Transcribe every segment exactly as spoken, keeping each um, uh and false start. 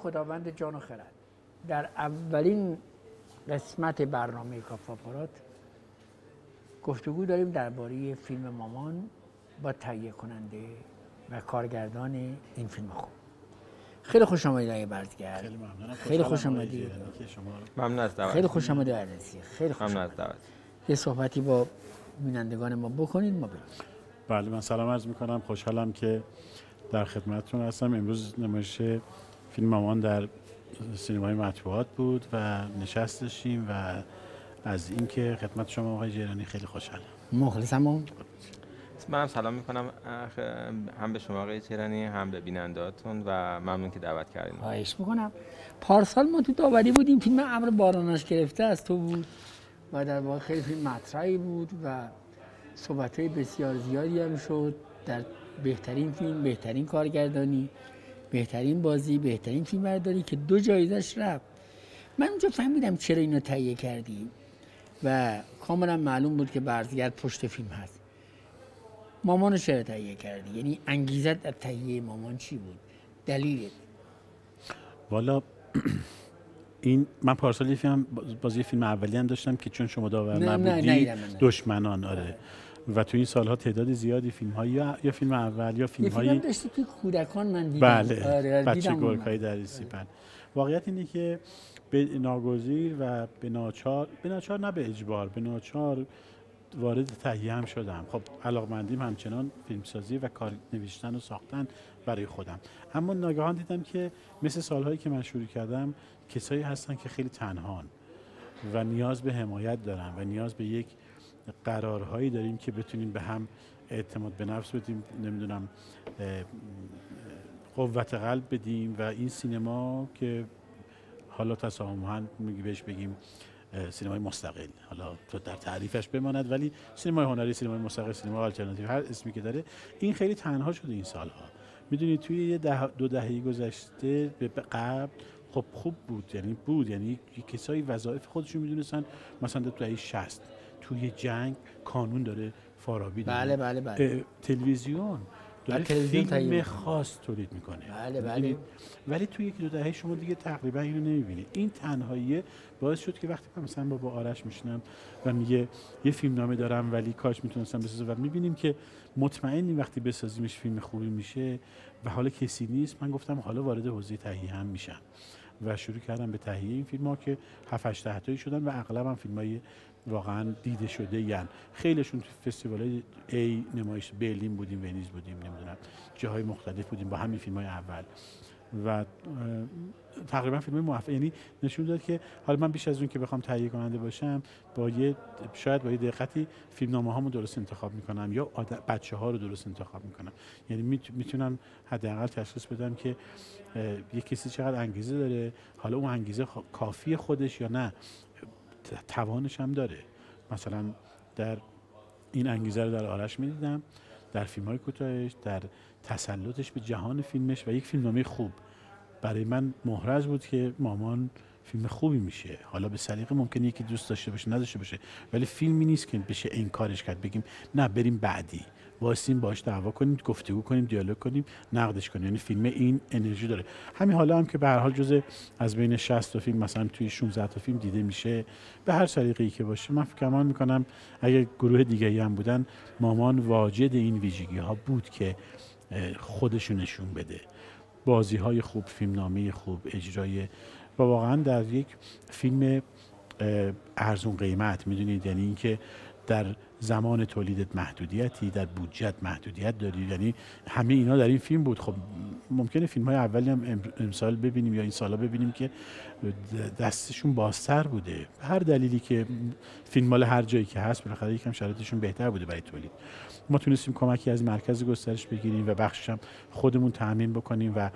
خداوند جان و خرد، در اولین قسمت برنامه کافاپارات گفتگو داریم درباره فیلم مامان با تهیه کننده و کارگردان این فیلم خوب. خیلی خوش آمدید آقای بردگر. خیلی ممنونم. خیلی خوش آمدید. ممنون از دعوت. خیلی خوش آمدید عزیزی. خیلی خوش ممنون آمدید. از دعوت. یه صحبتی با بینندگان ما بکنید ما بریم. بله، من سلام عرض می‌کنم. خوشحالم که در خدمتتون هستم. امروز نمایش فیلم مامان در سینمای مطبوعات بود و نشست داشتیم و از اینکه خدمت شما آقای جیرانی خیلی خوشحالم. مخلصم. منم سلام میکنم هم به شما آقای جیرانی هم به بیننده‌هاتون و ممنون که دعوت کردین. خواهش میکنم. پارسال ما تو داوری بودیم، فیلم امر بارانش گرفته از تو بود و در واقع خیلی فیلم مطرحی بود و صحبت‌های بسیار زیادی هم شد در بهترین فیلم، بهترین کارگردانی، بهترین بازی، بهترین فیلم برداری که دو جایزش رفت. من اونجا فهمیدم چرا اینو تهیه کردی و کاملا معلوم بود که بردگر پشت فیلم هست. مامانو چرا تهیه کردی؟ یعنی انگیزت در تهیه مامان چی بود؟ دلیلت؟ والا این من پارسال یه فیلم بازی فیلم اولی هم داشتم که چون شما داور نبودی دشمنان. آره. و تو این سالها تعداد زیادی فیلم ها یا یا فیلم اول یا فیلم هایی یه فیلم داشتی که کودکان من دیدم. بله. آره بچه گرگ‌های دریسی. بله. واقعیت اینه که به ناگزیر و به ناچار به ناچار نه به اجبار به ناچار وارد تهیه هم شدم. خب علاقمندیم همچنان فیلمسازی و کار نوشتن و ساختن برای خودم، اما ناگهان دیدم که مثل سالهایی که من شروع کردم کسایی هستن که خیلی تنهان و نیاز به حمایت دارن و نیاز به یک قرارهایی داریم که بتونیم به هم اعتماد به نفس بدیم، نمیدونم قوت قلب بدیم. و این سینما که حالا تسامحاً میگی بهش بگیم سینمای مستقل، حالا تو در تعریفش بماند، ولی سینمای هنری، سینمای مستقل، سینما آلترناتیو، هر اسمی که داره، این خیلی تنها شده این سالها. میدونید توی یه ده دو دهه گذشته به قبل خب خوب بود، یعنی بود یعنی کسایی وظایف خودشون میدونستن. مثلا در دهه شصت توی جنگ قانون داره فارابی داره. بله بله بله. تلویزیون داره فیلم خاص تولید میکنه. بله بله. ولی توی یکی دو دهه شما دیگه تقریبا اینو نمیبینید. این تنهایی باعث شد که وقتی من مثلا با با آرش میشنم و میگه یه فیلم نامه دارم ولی کاش میتونستم بسازم و میبینیم که مطمئنی وقتی بسازیمش فیلم خوبی میشه و حالا کسی نیست، من گفتم حالا وارد حوزه تهیه هم میشم و شروع کردم به تهیه این فیلم‌ها که هفت هشت تا تایی شدن و اغلب هم فیلم‌های واقعا دیده شده. یعنی خیلیشون تو فستیوال‌های ای نمایش برلین بودیم، ونیز بودیم، نمیدونم جاهای مختلف بودیم با همین فیلم‌های اول و تقریبا فیلم موفق، یعنی نشون داد که حالا من بیش از اون که بخوام تهیه کننده باشم با یه شاید با یه دقتی فیلمنامه‌هامو درست انتخاب میکنم یا بچه‌ها رو درست انتخاب میکنم. یعنی میتونم حداقل تشخیص بدم که یه کسی چقدر انگیزه داره، حالا اون انگیزه کافی خودش یا نه، توانش هم داره. مثلا در این انگیزه رو در آرش می‌دیدم، در فیلم‌های کوتاهش، در تسلطش به جهان فیلمش و یک فیلمنامه خوب. برای من محرز بود که مامان فیلم خوبی میشه. حالا به سلیقه ممکنه یکی دوست داشته باشه نداشته باشه، ولی فیلمی نیست که بشه انکارش کرد، بگیم نه بریم بعدی واسیم باش دعوا کنیم، گفتگو کنیم، دیالوگ کنیم، نقدش کنیم. یعنی فیلم این انرژی داره. همین حالا هم که به هر حال جزء از بین شصت تا فیلم مثلا توی شانزده تا فیلم دیده میشه، به هر سلیقه‌ای که باشه، من فکر می‌کنم اگه گروه دیگه‌ای هم بودن مامان واجد این ویژگی‌ها بود که خودشو نشون بده. بازی‌های خوب، فیلمنامه خوب، اجرای و واقعا در یک فیلم ارزون قیمت، میدونید یعنی اینکه در زمان تولیدت محدودیتی، در بودجت محدودیت داری، یعنی همه اینا در این فیلم بود. خب ممکنه فیلم های اولی هم امسال ببینیم یا این سالا ببینیم که دستشون بازتر بوده، هر دلیلی که فیلم مال هر جایی که هست بالاخره یکم شرایطشون بهتر بوده برای تولید. ما تونستیم کمکی از مرکز گسترش بگیریم و بخشش هم خودمون تامین بکنیم و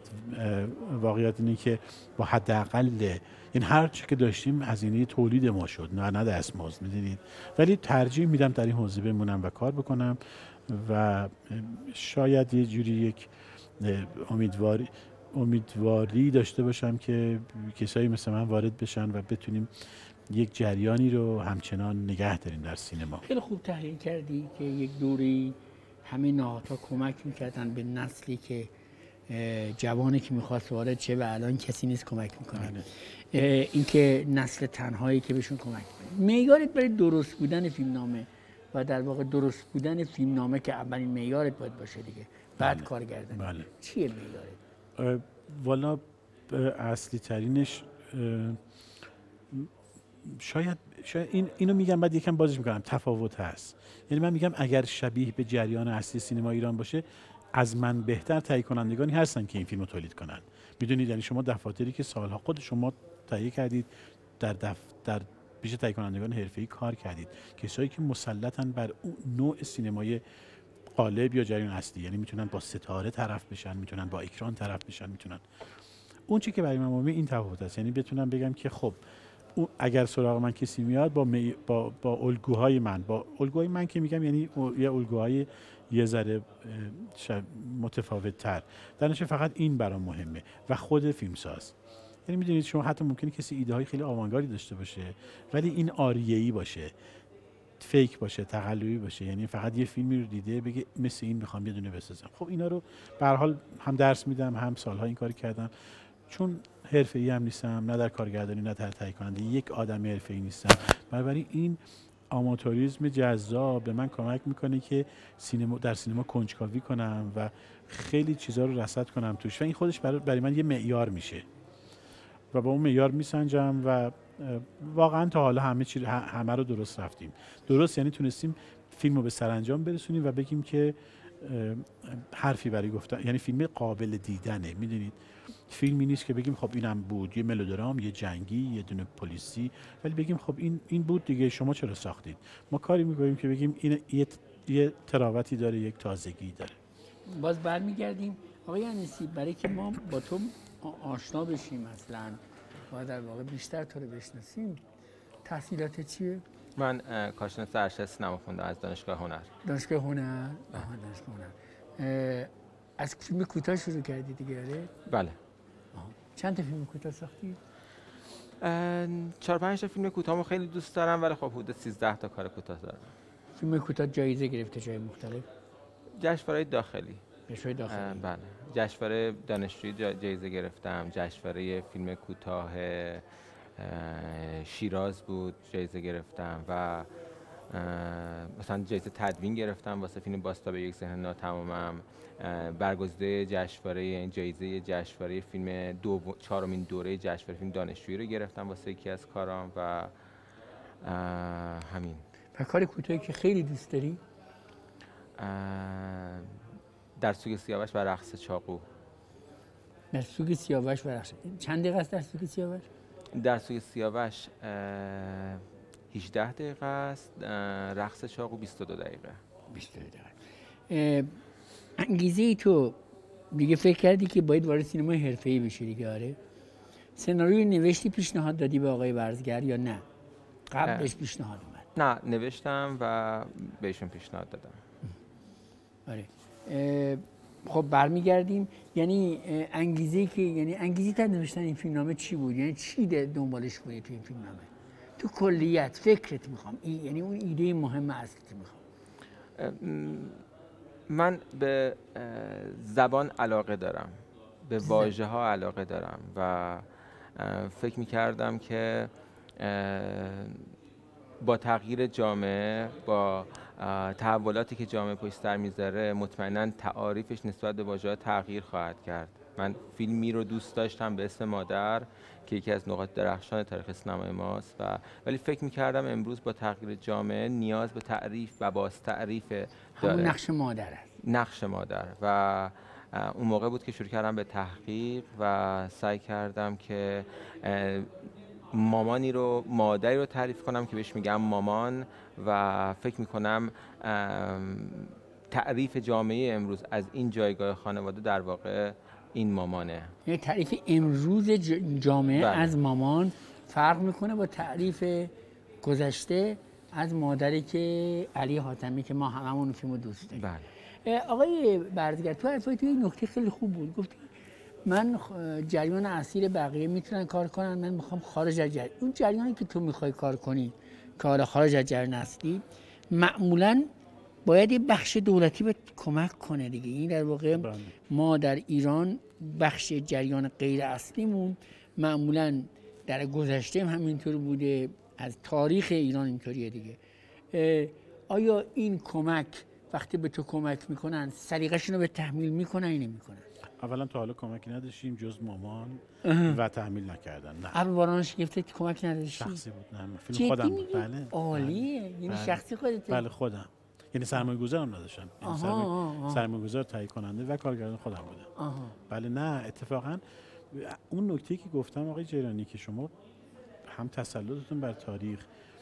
واقعیت اینه که با حداقل این هر چی که داشتیم هزینه تولید ما شد، نه نه دستمزد، میدونید. ولی ترجیح میدم در این حوزه بمونم و کار بکنم و شاید یه جوری یک امیدواری امیدواری داشته باشم که کسایی مثل من وارد بشن و بتونیم یک جریانی رو همچنان نگه داریم در سینما. خیلی خوب تحلیل کردی که یک دوری همه نهادها کمک میکردن به نسلی که جوانی که میخواست وارد شه و الان کسی نیست کمک میکنه، اینکه نسل تنهایی که بهشون کمک میکنه. معیارت برای درست بودن فیلمنامه و در واقع درست بودن فیلمنامه که اولین معیارت باید باشه دیگه، بعد بله. کارگردانی. بله. چیه معیارت؟ والا اصلی ترینش شاید, شاید این اینو میگم بعد یکم بازش میکنم، تفاوت هست. یعنی من میگم اگر شبیه به جریان اصلی سینما ایران باشه، از من بهتر تهیه کنندگانی هستن که این فیلمو تولید کنن. میدونید یعنی شما دفاتری که سالها خود شما تهیه کردید، در دف... در پیش تهیه کنندگان حرفه‌ای کار کردید، کسایی که مسلطن بر نوع سینمای قالب یا جریان اصلی، یعنی میتونن با ستاره طرف بشن، میتونن با اکران طرف بشن، میتونن اون چی که برای من مهمه این تفاوت است. یعنی بتونم بگم که خب اگر سراغ من کسی میاد با می... با با الگوهای من، با الگوهای من که میگم یعنی یه الگوهای یه ذره متفاوت تر، در نتیجه فقط این برام مهمه و خود فیلمساز. یعنی میدونید شما حتی ممکنه کسی ایده های خیلی آوانگاردی داشته باشه ولی این آریه‌ای باشه، فیک باشه، تقلبی باشه، یعنی فقط یه فیلمی رو دیده بگه مثل این میخوام یه دونه بسازم. خب اینا رو به هر حال هم درس میدم، هم سالها این کار کردم، چون حرفه‌ای هم نیستم، نه در کارگردانی نه در تهیه کننده، یک آدم حرفه‌ای نیستم. بنابراین این آماتوریسم جذاب به من کمک میکنه که سینما در سینما کنجکاوی کنم و خیلی چیزا رو رصد کنم توش و این خودش برای, برای من یه معیار میشه و با اون معیار میسنجم و واقعا تا حالا همه چی همه رو درست رفتیم. درست یعنی تونستیم فیلمو به سرانجام برسونیم و بگیم که حرفی برای گفتن، یعنی فیلم قابل دیدنه. میدونید فیلمی نیست که بگیم خب اینم بود، یه ملودرام، یه جنگی، یه دونه پلیسی، ولی بگیم خب این این بود دیگه، شما چرا ساختید؟ ما کاری میکنیم که بگیم این یه یه تراوتی داره، یک تازگی داره. باز برمیگردیم آقای انیسی، برای که ما با تو آشنا بشیم مثلا و در واقع بیشتر تو رو بشناسیم، تحصیلات چیه؟ من کارشناس ارشد سینما خوندم از دانشگاه هنر. دانشگاه هنر؟ آها دانشگاه هنر. از فیلم کوتاه شروع کردی دیگه آره؟ بله. آها. چند تا فیلم کوتاه ساختی؟ چهار پنج تا فیلم کوتاهمو خیلی دوست دارم ولی خب حدود سیزده تا کار کوتاه دارم. فیلم کوتاه جایزه گرفته جای مختلف؟ جشنواره داخلی. جشنواره داخلی. بله. جشنواره دانشجویی جایزه گرفتم، جشنواره فیلم کوتاه شیراز بود جایزه گرفتم و مثلا جایزه تدوین گرفتم واسه فیلم باستا به یک ذهن ناتمامم. برگزیده جشنواره این جایزه جشنواره فیلم دو چهارمین دوره جشنواره فیلم دانشجویی رو گرفتم واسه یکی از کارام و همین. و کار کوتاهی که خیلی دوست داری؟ در سوگ سیاوش و رقص چاقو. در سوگ سیاوش و رقص چند دقیقه است در سوگ سیاوش؟ در سوگ سیاوش هجده دقیقه است، رقص چاقو بیست و دو دقیقه. بیست و دو دقیقه. انگیزه ای تو دیگه فکر کردی که باید وارد سینمای حرفه‌ای بشی دیگه آره؟ سناریوی نوشتی پیشنهاد دادی به آقای ورزگر یا نه؟ قبلش پیشنهاد اومد؟ نه نوشتم و بهشون پیشنهاد دادم. آره. خب برمیگردیم، یعنی انگیزه که یعنی انگیزه تا نوشتن این فیلمنامه چی بود؟ یعنی چی دنبالش بودی تو این فیلمنامه؟ تو کلیت فکرت میخوام، یعنی اون ایده مهم اصلیت میخوام. من به زبان علاقه دارم، به واژه ها علاقه دارم و فکر میکردم که با تغییر جامعه، با تحولاتی که جامعه پشت سر میذاره، مطمئناً تعاریفش نسبت به واژه‌ها تغییر خواهد کرد. من فیلمی رو دوست داشتم به اسم مادر که یکی از نقاط درخشان تاریخ سینمای ماست و ولی فکر می‌کردم امروز با تغییر جامعه نیاز به تعریف و باز تعریف داره. همون نقش مادر است. نقش مادر و اون موقع بود که شروع کردم به تحقیق و سعی کردم که مامانی رو مادری رو تعریف کنم که بهش میگم مامان و فکر میکنم تعریف جامعه امروز از این جایگاه خانواده در واقع این مامانه. یعنی تعریف امروز جامعه بله. از مامان فرق میکنه با تعریف گذشته از مادری که علی حاتمی که ما هممون فیلمو دوست داریم. بله. آقای برزگر تو حرفای تو یک نکته خیلی خوب بود، گفتی من جریان اصیل بقیه میتونن کار کنن، من میخوام خارج از جریان. اون جریانی که تو میخوای کار کنی که حالا خارج از جریان اصلی معمولاً باید یه بخش دولتی به کمک کنه دیگه. این در واقع بله. ما در ایران بخش جریان غیر اصلیمون معمولاً در گذشته هم همینطور بوده، از تاریخ ایران اینطوریه دیگه. آیا این کمک وقتی به تو کمک میکنن سلیقه‌شون رو به تحمیل میکنن یا نمیکنن؟ اولا تا حالا کمکی نداشتیم جز مامان و تحمیل نکردن. نه. ابر باران شکفته کمک نداشتی؟ شخصی بود. نه فیلم خودم بود. بله. عالیه. یعنی بله. شخصی خودته؟ بله خودم. یعنی سرمایه‌گذارم نداشتم. یعنی سرمایه‌گذار تهیه کننده و کارگردان خودم بودم. آها. بله نه اتفاقا اون نکته‌ای که گفتم آقای جیرانی که شما هم تسلطتون بر تاریخ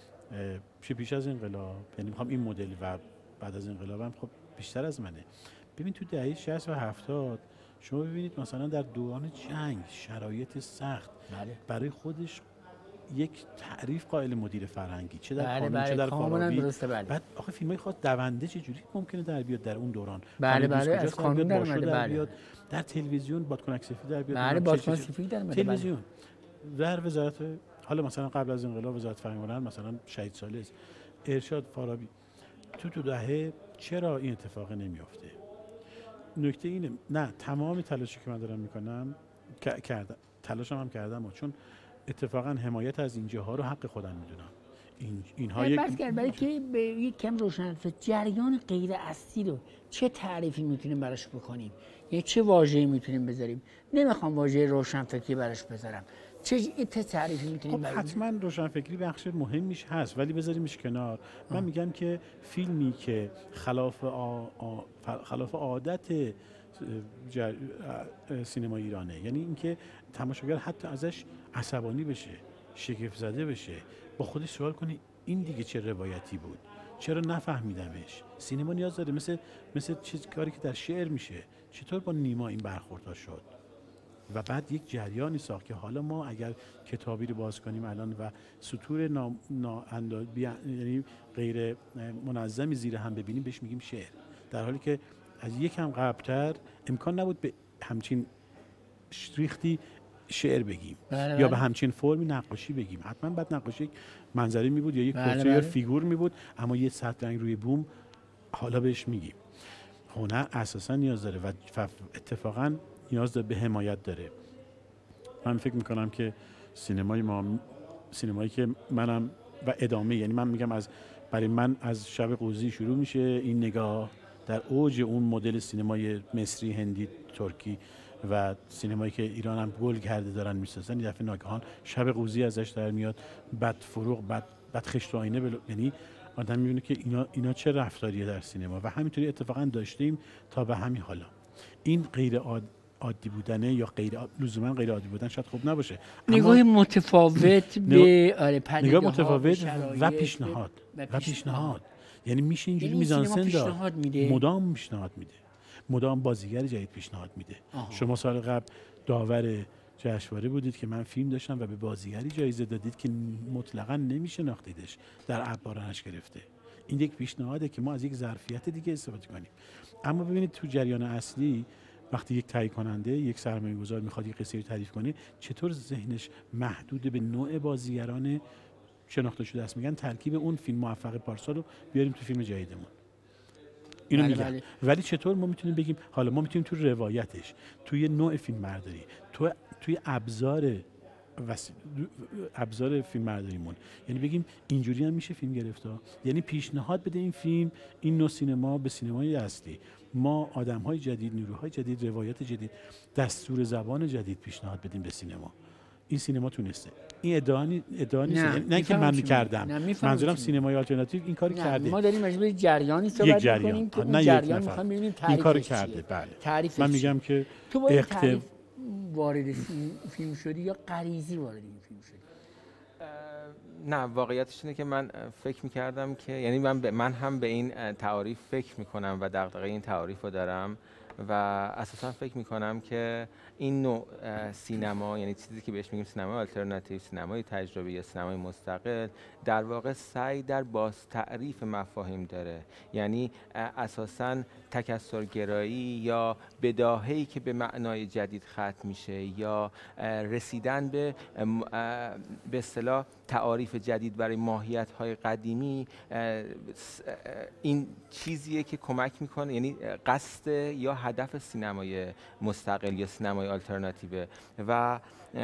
چه پیش از انقلاب، یعنی میخوام این مدل و بعد از انقلاب هم خب بیشتر از منه. ببین تو دهه شصت و هفتاد شما ببینید مثلا در دوران جنگ شرایط سخت بله. برای خودش یک تعریف قائل مدیر فرهنگی چه در بله قانون بله چه در فارابی. بله. بعد آخه فیلمای خاص دونده چه جوری ممکنه در بیاد در اون دوران؟ بله بله از قانون در اومده. در بیاد در تلویزیون بادکنک سفید در بیاد. بله بادکنک سفید در اومده. تلویزیون در وزارت حالا مثلا قبل از انقلاب وزارت فرهنگ و هنر مثلا شهید سالس ارشاد فارابی تو تو دهه چرا این اتفاق نمیافته؟ نکته اینه نه تمام تلاشی که من دارم میکنم کردم تلاشم هم کردم چون اتفاقا حمایت از این جاها رو حق خودم میدونم. این اینها یک بس کرد برای که به یک کم روشن جریان غیر اصلی رو چه تعریفی میتونیم براش بکنیم، یعنی چه واژه‌ای میتونیم بذاریم. نمیخوام واژه روشنفکری براش بذارم، چه تعریفی میتونیم خب حتما روشنفکری بخش مهمیش هست ولی بذاریمش کنار. من آه. میگم که فیلمی که خلاف آ... آ... خلاف عادت جر... سینما ایرانه، یعنی اینکه تماشاگر حتی ازش عصبانی بشه، شگفت زده بشه، با خودش سوال کنه این دیگه چه روایتی بود، چرا نفهمیدمش. سینما نیاز داره مثل مثل چیز کاری که در شعر میشه، چطور با نیما این برخوردها شد و بعد یک جریانی ساخت که حالا ما اگر کتابی رو باز کنیم الان و سطور نا... نا... یعنی غیر منظمی زیر هم ببینیم بهش میگیم شعر، در حالی که از یکم قبلتر امکان نبود به همچین ریختی شعر بگیم بله یا بله. به همچین فرمی نقاشی بگیم. حتما بعد نقاشی یک منظری می بود یا یک بله پورتری بله. یا فیگور می بود، اما یه سطح رنگ روی بوم حالا بهش میگیم. هنر اساسا نیاز داره و اتفاقا نیاز داره به حمایت داره. من فکر میکنم که سینمای ما سینمایی که منم و ادامه، یعنی من میگم از برای من از شب قوزی شروع میشه این نگاه در اوج اون مدل سینمای مصری، هندی، ترکی و سینمایی که ایران هم گل کرده دارن میسازن. یه دفعه ناگهان شب قوزی ازش در میاد، بعد فروغ، بعد بعد خشت و آینه بلو... یعنی آدم میبینه که اینا اینا چه رفتاریه در سینما و همینطوری اتفاقا داشتیم تا به همین حالا. این غیر عاد... عادی بودنه یا غیر لزوما غیر عادی بودن شاید خوب نباشه، نگاه متفاوت به آره پدیده نگاه متفاوت و پیشنهاد و پیشنهاد یعنی میشه اینجوری میزانسن داد، مدام پیشنهاد میده، مدام بازیگر جدید پیشنهاد میده. آها. شما سال قبل داور جشنواره بودید که من فیلم داشتم و به بازیگری جایزه دادید که مطلقاً نمیشناختیدش، در اببارانش گرفته. این یک پیشنهاده که ما از یک ظرفیت دیگه استفاده کنیم. اما ببینید تو جریان اصلی وقتی یک تهیه کننده، یک سرمایه‌گذار میخواد یک قصه رو تعریف کنه، چطور ذهنش محدود به نوع بازیگران شناخته شده است. میگن ترکیب اون فیلم موفق پارسال رو بیاریم تو فیلم جدیدمون. اینو بله میگم. بله. ولی چطور ما میتونیم بگیم حالا ما میتونیم تو روایتش، توی نوع فیلم برداری، تو توی ابزار وس... ابزار فیلم برداریمون، یعنی بگیم اینجوری هم میشه فیلم گرفت، یعنی پیشنهاد بده این فیلم، این نوع سینما به سینمای اصلی، ما آدم‌های جدید، نیروهای جدید، روایت جدید، دستور زبان جدید پیشنهاد بدیم به سینما. این سینما تونسته. این ادعا ادعا نیست، نه, نه که من می‌کردم. منظورم سینمای آلترناتیو این کاری کرده. ما داریم مجبور جریانی صحبت می‌کنیم که اون جریان می‌خوام ببینیم تعریفش این کارو کرده. بله. تعریفش من میگم که تو با تعریف وارد فیلم شدی یا غریزی وارد این فیلم شدی؟ نه واقعیتش اینه که من فکر می‌کردم که یعنی من ب... من هم به این تعاریف فکر می‌کنم و دغدغه این تعاریف رو دارم و اساسا فکر می‌کنم که این نوع سینما، یعنی چیزی که بهش میگیم سینمای آلترناتیو، سینمای تجربی یا سینمای مستقل، در واقع سعی در باز تعریف مفاهیم داره. یعنی اساساً تکثرگرایی یا بداهه‌ای که به معنای جدید ختم میشه یا رسیدن به به اصطلاح تعاریف جدید برای ماهیت‌های قدیمی این چیزیه که کمک میکنه، یعنی قصد یا هدف سینمای مستقل یا سینمای آلترناتیو و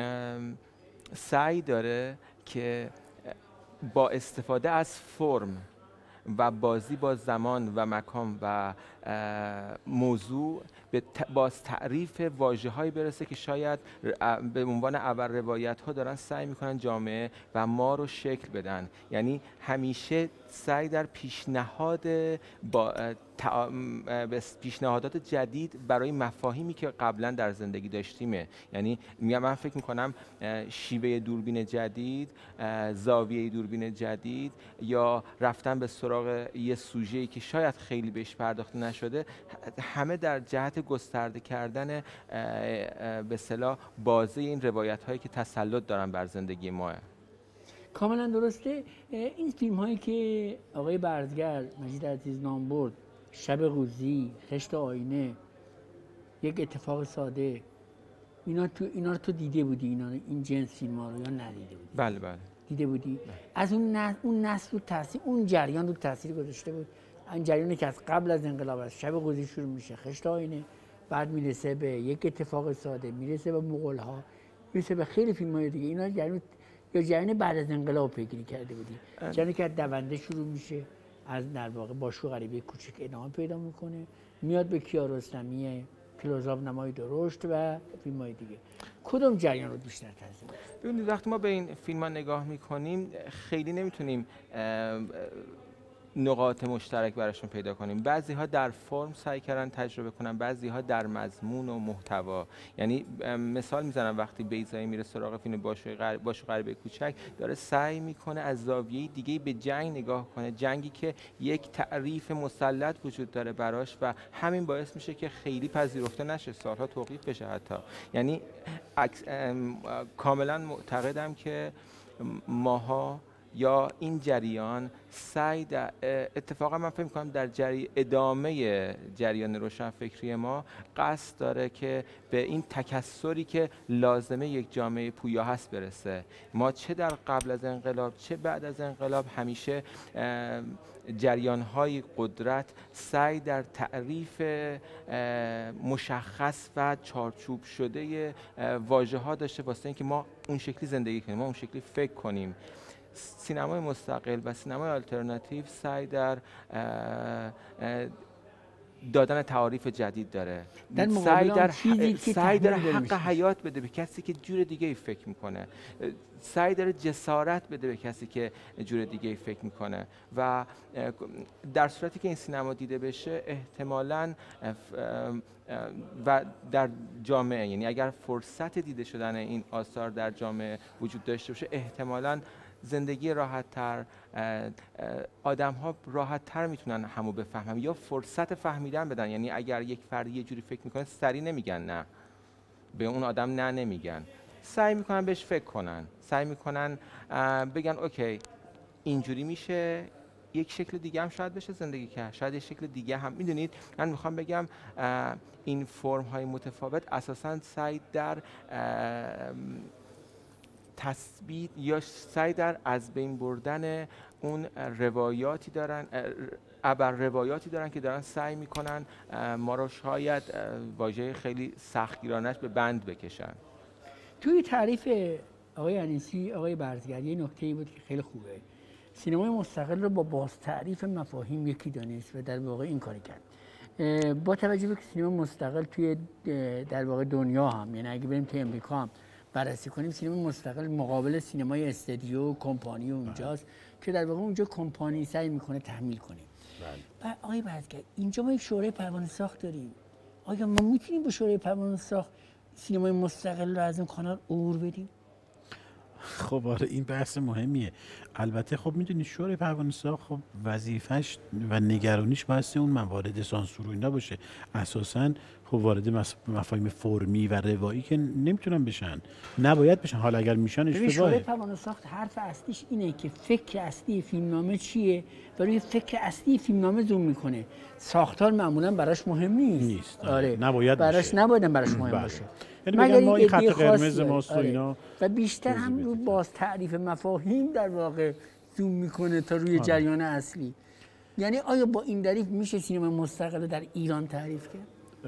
سعی داره که با استفاده از فرم و بازی با زمان و مکان و موضوع به باز تعریف واژه‌هایی برسه که شاید به عنوان اول روایت‌ها دارن سعی میکنن جامعه و ما رو شکل بدن. یعنی همیشه سعی در پیشنهاد با پیشنهادات جدید برای مفاهیمی که قبلا در زندگی داشتیمه. یعنی میگم من فکر میکنم شیوه دوربین جدید، زاویه دوربین جدید یا رفتن به سراغ یه سوژه‌ای که شاید خیلی بهش پرداخته نشده، همه در جهت گسترده کردن به اصطلاح بازه این روایت هایی که تسلط دارن بر زندگی ما. کاملا درسته. این فیلم هایی که آقای برزگر مجید عزیز نام برد، شب قوزی، خشت آینه، یک اتفاق ساده، اینا تو اینا رو تو دیده بودی؟ اینا این جنس فیلم ها رو یا ندیده بودی؟ بله بله دیده بودی؟ بله. از اون نسل اون نسل رو تاثیر اون جریان رو تاثیر گذاشته بود. این جریانی که از قبل از انقلاب از شب قوزی شروع میشه، خشت آینه، بعد میرسه به یک اتفاق ساده، میرسه به مغول ها، میرسه به خیلی فیلم های دیگه. اینا جریان یا جریان بعد از انقلاب پیگیری کرده بودی؟ جریانی که از دونده شروع میشه، از در واقع باشو غریبه کوچک ادامه پیدا میکنه، میاد به کیارستمی، کلوزآپ نمای درشت و فیلم های دیگه. کدوم جریان رو بیشتر تاثیر؟ ببینید وقتی ما به این فیلم ها نگاه میکنیم خیلی نمیتونیم نقاط مشترک براشون پیدا کنیم. بعضی ها در فرم سعی کردن تجربه کنن، بعضی ها در مضمون و محتوا. یعنی مثال میزنم وقتی بیضایی میره سراغ فیلم باشو غریبه باشو غریبه کوچک، داره سعی میکنه از زاویه دیگه به جنگ نگاه کنه، جنگی که یک تعریف مسلط وجود داره براش و همین باعث میشه که خیلی پذیرفته نشه، سالها توقیف بشه حتی. یعنی کاملا معتقدم که ماها یا این جریان سعی در اتفاقا من فکر می‌کنم در جری ادامه جریان روشنفکری ما قصد داره که به این تکثری که لازمه یک جامعه پویا هست برسه. ما چه در قبل از انقلاب چه بعد از انقلاب همیشه جریان‌های قدرت سعی در تعریف مشخص و چارچوب شده واژه‌ها داشته واسه اینکه ما اون شکلی زندگی کنیم، ما اون شکلی فکر کنیم. سینمای مستقل و سینمای آلترناتیو سعی در دادن تعاریف جدید داره، سعی در سعی در حق حیات بده به کسی که جور دیگه ای فکر میکنه، سعی داره جسارت بده به کسی که جور دیگه ای فکر میکنه و در صورتی که این سینما دیده بشه احتمالاً و در جامعه، یعنی اگر فرصت دیده شدن این آثار در جامعه وجود داشته باشه احتمالاً زندگی راحت تر، آدم ها راحت تر میتونن همو بفهمن یا فرصت فهمیدن بدن. یعنی اگر یک فردی یه جوری فکر میکنه سری نمیگن نه به اون آدم، نه نمیگن، سعی میکنن بهش فکر کنن، سعی میکنن بگن اوکی اینجوری میشه، یک شکل دیگه هم شاید بشه زندگی کرد، شاید یک شکل دیگه هم. میدونید من میخوام بگم این فرم های متفاوت اساساً سعی در تثبیت یا سعی در از بین بردن اون روایاتی دارن، ابر روایاتی دارن که دارن سعی میکنن ما رو شاید واژه خیلی سختگیرانش به بند بکشن. توی تعریف آقای انیسی، آقای برزگر یه نکته‌ای بود که خیلی خوبه. سینمای مستقل رو با باز تعریف مفاهیم یکی دانست و در واقع این کاری کرد. با توجه به که سینما مستقل توی در واقع دنیا هم، یعنی اگه بریم توی امریکا هم بررسی کنیم، سینما مستقل مقابل سینمای استودیو کمپانی اونجاست که در واقع اونجا کمپانی سعی میکنه تحمیل کنه. بله. آقای برزگر اینجا ما یک شورای پروانه ساخت داریم. آیا ما میتونیم با شورای پروانه ساخت سینمای مستقل رو از این کانال عبور بدیم؟ خب آره این بحث مهمیه. البته خب میدونی شورای پروانه‌ساز خب وظیفش و نگرانیش بایستی اون موارد سانسور و اینا باشه. اساساً خب وارد مفاهیم فرمی و روایی که نمیتونن بشن، نباید بشن. حالا اگر میشن اشتباهه. شورای پروانه‌ساز حرف اصلیش اینه که فکر اصلی فیلمنامه چیه و روی فکر اصلی فیلمنامه زوم میکنه. ساختار معمولا براش مهم نیست. نیست. آره. نباید براش نباید براش مهم بله. باشه. یعنی بگن ما این خط قرمز ماست و اینا. و بیشتر هم رو باز تعریف مفاهیم در واقع زوم میکنه تا روی آره. جریان اصلی. یعنی آیا با این تعریف میشه سینما مستقل در ایران تعریف کرد؟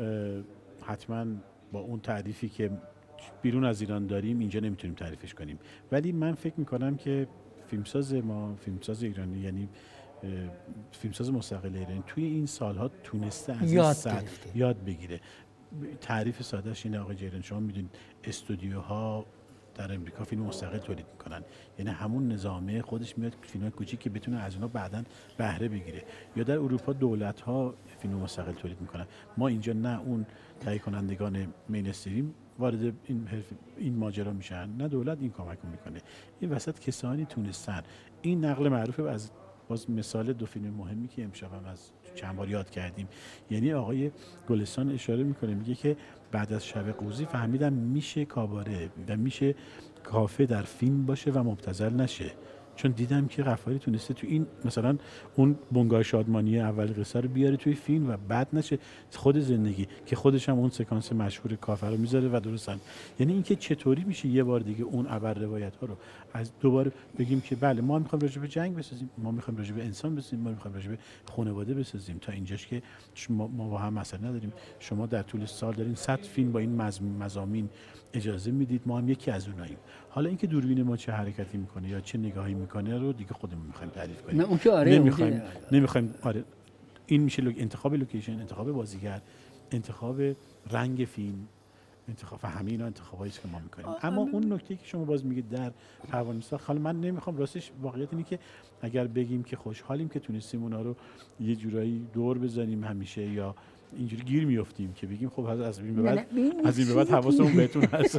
حتما با اون تعریفی که بیرون از ایران داریم اینجا نمیتونیم تعریفش کنیم، ولی من فکر میکنم که فیلمساز ما، فیلمساز ایرانی، یعنی فیلمساز مستقل ایرانی توی این سالها تونسته از این سطح یاد بگیره. تعریف سادهش اینه آقای جیران، شما میدونید استودیوها در امریکا فیلم مستقل تولید میکنن، یعنی همون نظامه خودش میاد فیلم کوچیک که بتونه از اونها بعداً بهره بگیره. یا در اروپا دولت ها فیلم مستقل تولید میکنن. ما اینجا نه اون تهیه کنندگان مینستریم وارد این این ماجرا میشن، نه دولت این کمک میکنه. این وسط کسانی تونستن. این نقل معروفه از باز مثال دو فیلم مهمی که امشب هم از چند بار یاد کردیم. یعنی آقای گلستان اشاره میکنه، میگه که بعد از شب قوزی فهمیدم میشه کاباره و میشه کافه در فیلم باشه و مبتذل نشه، چون دیدم که غفاری تونسته تو این مثلا اون بنگاه شادمانی اول قصه رو بیاره توی فیلم و بعد نشه خود زندگی، که خودش هم اون سکانس مشهور کافه رو میذاره و درستن. یعنی اینکه چطوری میشه یه بار دیگه اون ابر روایت ها رو از دوباره بگیم که بله ما میخوایم راجع به جنگ بسازیم، ما میخوایم راجع به انسان بسازیم، ما میخوایم راجع به خانواده بسازیم. تا اینجاش که ما با هم مسئله نداریم. شما در طول سال دارین صد فیلم با این مضامین اجازه میدید، ما هم یکی از اوناییم. حالا اینکه دوربین ما چه حرکتی میکنه یا چه نگاهی میکنه رو دیگه خودمون میخوایم تعریف کنیم. نه اون که آره نمیخوایم نمیخوایم آره این میشه لوک... انتخاب لوکیشن، انتخاب بازیگر، انتخاب رنگ فیلم، انتخاب همه اینا انتخابایی که ما میکنیم. اما اون نکته که شما باز میگید در پروانه‌ساز، حالا من نمیخوام راستش، واقعیت اینه که اگر بگیم که خوشحالیم که تونستیم اونا رو یه جورایی دور بزنیم همیشه، یا اینجوری گیر میافتیم که بگیم خب از این به بعد از این به بعد حواسمون بهتون هست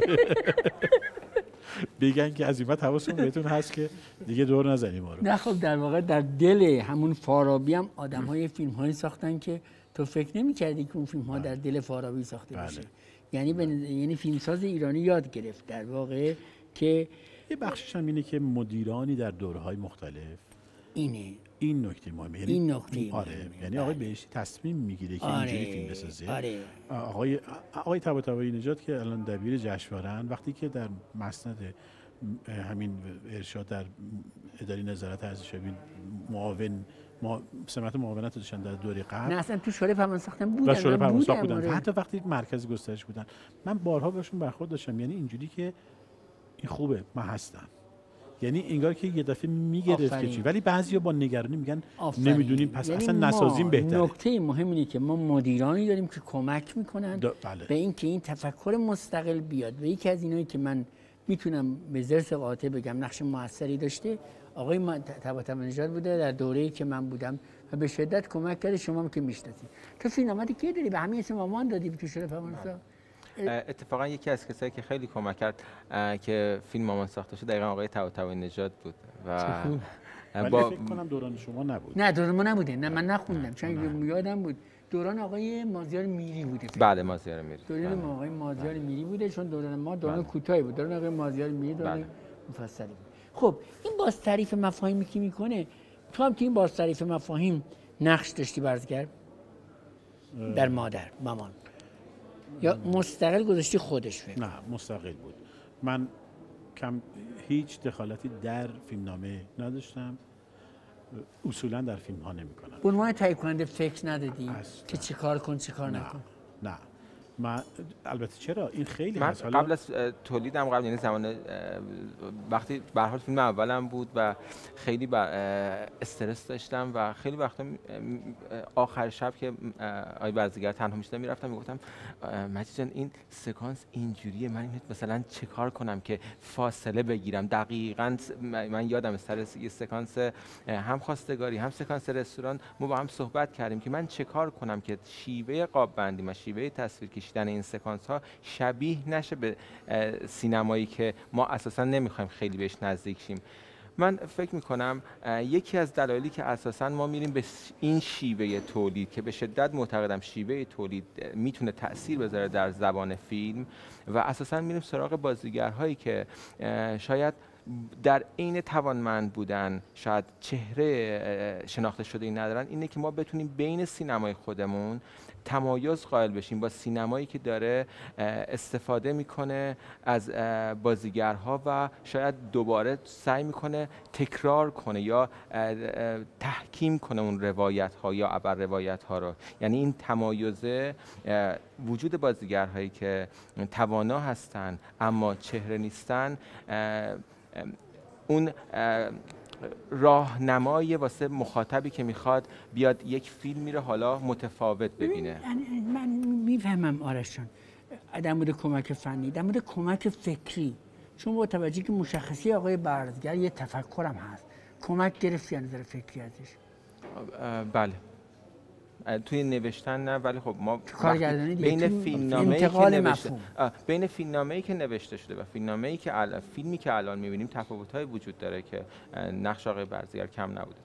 بگن که از این بعد حواسمون بهتون هست که دیگه دور نزنیم ما رو. نه خب در واقع در دل همون فارابی هم آدم‌های فیلم‌هایی ساختن که تو فکر نمی‌کردی که اون فیلم‌ها در دل فارابی ساخته بله. باشه. یعنی بن... یعنی فیلمساز ایرانی یاد گرفت در واقع که یه بخشش هم اینه که مدیرانی در دوره‌های مختلف اینه این نکته مهمه. یعنی این نکته آره مهمه. یعنی آقای بهشتی تصمیم میگیره که آره. اینجوری فیلم بسازه. آره. آقای آقای طباطبایی نژاد که الان دبیر جشنواره‌اند، وقتی که در مسند همین ارشاد در اداره نظارت ارزشیابی معاون ما سمت معاونت داشتن در دوره قبل. نه اصلا تو شورای پروانه‌ساز بودن. شورای پروانه‌ساز بودن. آره. حتی وقتی مرکز گسترش بودن. من بارها باشون برخورد داشتم. یعنی اینجوری که این خوبه من هستم. یعنی انگار که یه دفعه میگرفت که چی، ولی بعضیا با نگرانی میگن آفرین. نمیدونیم پس یعنی اصلا نسازیم بهتره. نکته مهم اینه که ما مدیرانی داریم که کمک میکنن بله. به این که این تفکر مستقل بیاد. و یکی از اینایی که من میتونم به ذرس قاطع بگم نقش موثری داشته آقای طباطبایی نژاد بوده در دوره‌ای که من بودم و به شدت کمک کرده. شما هم که میشناسید تو فیلمنامه کی داری به همین اسم مامان دادی تو شورای پروانه‌ساز؟ اتفاقا یکی از کسایی که خیلی کمک کرد که فیلم مامان ساخته شد دقیقاً آقای طباطبایی نژاد بود و با فکر کنم دوران شما نبود. نه دوران ما نبوده. نه من نخوندم چون یادم بود دوران آقای مازیار میری بوده. بله مازیار میری. دوران ما آقای مازیار میری بوده چون دوران ما دوران کوتاهی بود. دوران آقای مازیار میری دوران مفصلی بود. خب این باز تعریف مفاهیمی که میکنه، تو هم تو این باز تعریف مفاهیم نقش داشتی برزگر در مادر مامان یا مستقل گذاشتی خودش فکر؟ نه مستقل بود. من کم هیچ دخالتی در فیلمنامه نداشتم، اصولا در فیلم ها نمی کنم. به عنوان تهیه کننده فکر ندادی که چه کار کن چه کار نکن؟ نه من البته چرا این خیلی من هست. قبل از تولیدم قبل یعنی زمان وقتی به هر حال فیلم اولم بود و خیلی با استرس داشتم و خیلی وقتا آخر شب که آقای برزگر تنها میشدم میرفتم میگفتم مجید جان این سکانس اینجوریه، من مثلا چه کار کنم که فاصله بگیرم. دقیقاً من یادم سر یه سکانس هم خواستگاری هم سکانس رستوران ما با هم صحبت کردیم که من چه کار کنم که شیوه قاب بندی و شیوه تصویر کشیدن این سکانس ها شبیه نشه به سینمایی که ما اساسا نمیخوایم خیلی بهش نزدیک شیم. من فکر میکنم یکی از دلایلی که اساساً ما میریم به این شیوه تولید که به شدت معتقدم شیوه تولید میتونه تأثیر بذاره در زبان فیلم و اساساً میریم سراغ بازیگرهایی که شاید در عین توانمند بودن شاید چهره شناخته شده ای ندارن، اینه که ما بتونیم بین سینمای خودمون تمایز قائل بشیم با سینمایی که داره استفاده میکنه از بازیگرها و شاید دوباره سعی میکنه تکرار کنه یا تحکیم کنه اون روایت ها یا ابر روایت ها رو. یعنی این تمایزه، وجود بازیگرهایی که توانا هستن اما چهره نیستن، اون راهنمایی واسه مخاطبی که میخواد بیاد یک فیلمی رو حالا متفاوت ببینه. من میفهمم آرش جان در مورد کمک فنی، در مورد کمک فکری، چون با توجه که مشخصی آقای برزگر یه تفکرم هست، کمک گرفتی از نظر فکری ازش؟ بله، توی نوشتن نه، ولی خب ما کارگردانی بین فیلمنامه‌ای که نوشته بین فیلمنامه‌ای که نوشته شده و فیلمنامه‌ای که الان فیلمی که الان می‌بینیم تفاوت‌های وجود داره که نقش آقای برزگر کم نبوده.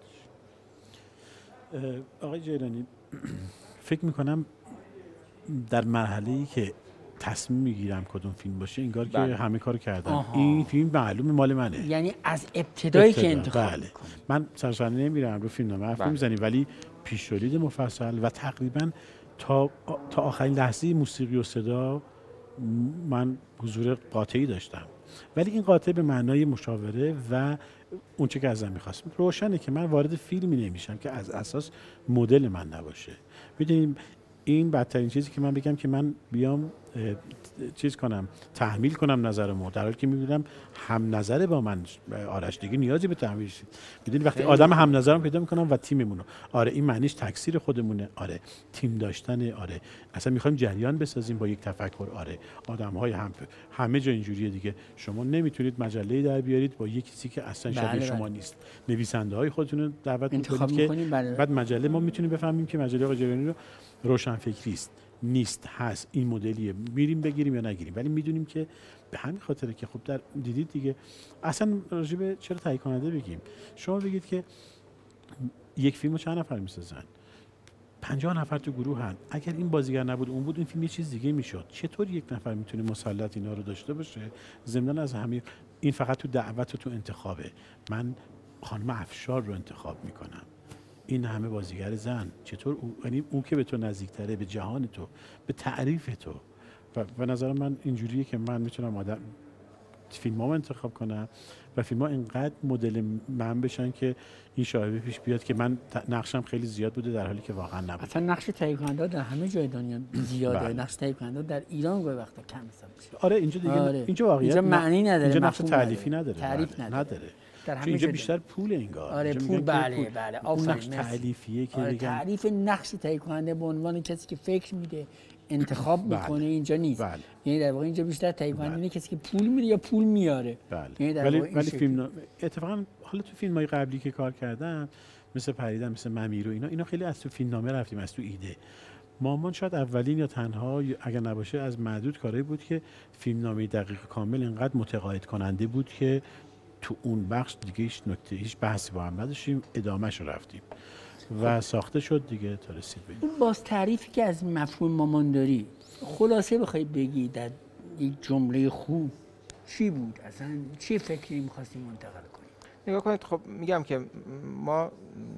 آقای جیلانی فکر می‌کنم در مرحله‌ای که تصمیم میگیرم کدوم فیلم باشه انگار که بله. همه کارو کردم. آها. این فیلم معلومه مال منه، یعنی از ابتدایی ابتدا. که انتخاب بله. من سرسرانه نمیرم رو فیلمنامه حرف بله. میزنیم، ولی پیش‌تولید مفصل و تقریبا تا تا آخرین لحظه موسیقی و صدا من حضور قاطعی داشتم، ولی این قاطع به معنای مشاوره و اون چه که ازم می‌خواست. روشنه که من وارد فیلمی نمیشم که از اساس مدل من نباشه. می‌دونیم این بدترین چیزی که من بگم که من بیام چیز کنم، تحمیل کنم نظرمو، در حالی که می‌دونم هم نظر با من آرش دیگه نیازی به تحمیل نیست. می‌دونی وقتی آدم هم نظرم پیدا می‌کنم و تیممونو، آره این معنیش تکثیر خودمونه، آره تیم داشتنه، آره اصلا می‌خوایم جریان بسازیم با یک تفکر، آره آدم‌های هم همه جا اینجوریه دیگه. شما نمیتونید مجله در بیارید با یک کسی که اصلا شبیه بله شما بله. نیست. نویسنده‌های خودتون رو دعوت می‌کنید که بله. بعد مجله ما میتونیم بفهمیم که مجله آقای جوانی رو روشنفکری است، نیست، هست، این مدلیه، میریم بگیریم یا نگیریم. ولی میدونیم که به همین خاطره که خب در دیدید دیگه اصلا راجع به چرا تهیه کننده بگیم، شما بگید که یک فیلمو چند نفر میسازن؟ پنجاه نفر تو گروه هن. اگر این بازیگر نبود اون بود این فیلم یه چیز دیگه میشد. چطور یک نفر میتونه مسلط اینا رو داشته باشه؟ ضمن از همین این فقط تو دعوت و تو انتخابه. من خانم افشار رو انتخاب میکنم، این همه بازیگر زن، چطور اون یعنی اون که به تو نزدیکتره، به جهان تو، به تعریف تو. و به نظر من اینجوریه که من میتونم آدم فیلمام انتخاب کنم و فیلم‌ها اینقدر مدل من بشن که این شایبه پیش بیاد که من نقشم خیلی زیاد بوده در حالی که واقعا نبود. اصلا نقش تهیه کننده در همه جای دنیا زیاده. بله. نقش تهیه کننده در ایران گاهی وقتا کم حساب میشه. آره اینجا دیگه آره. اینجا واقعیت اینجا معنی نداره، اینجا نقش تعریفی نداره، تعریف نداره. نداره. اینجا بیشتر پول انگار. آره پول بله پول. بله آفرین. نقش تعریفیه که آره تعریف نقش تهیه کننده به عنوان کسی که فکر میده، انتخاب میکنه، اینجا نیست. بله. یعنی در واقع اینجا بیشتر تهیه کننده بله. کسی که پول میده یا پول میاره. بله. یعنی در ولی ولی فیلم اتفاقا حالا تو فیلم‌های قبلی که کار کردم مثل پریدن، مثل ممیر و اینا اینا خیلی از تو فیلمنامه رفتیم، از تو ایده. مامان شاید اولین یا تنها اگر نباشه از معدود کاری بود که فیلمنامه دقیق کامل اینقدر متقاعد کننده بود که تو اون بخش دیگه هیچ نکته هیچ بحثی با هم نداشتیم، ادامهش رو رفتیم و ساخته شد دیگه تا رسید به این. باز تعریفی که از مفهوم مامانداری خلاصه بخوای بگی در یک جمله خوب چی بود؟ اصلا چه فکری می‌خواستی منتقل کنی؟ نگاه کنید، خب میگم که ما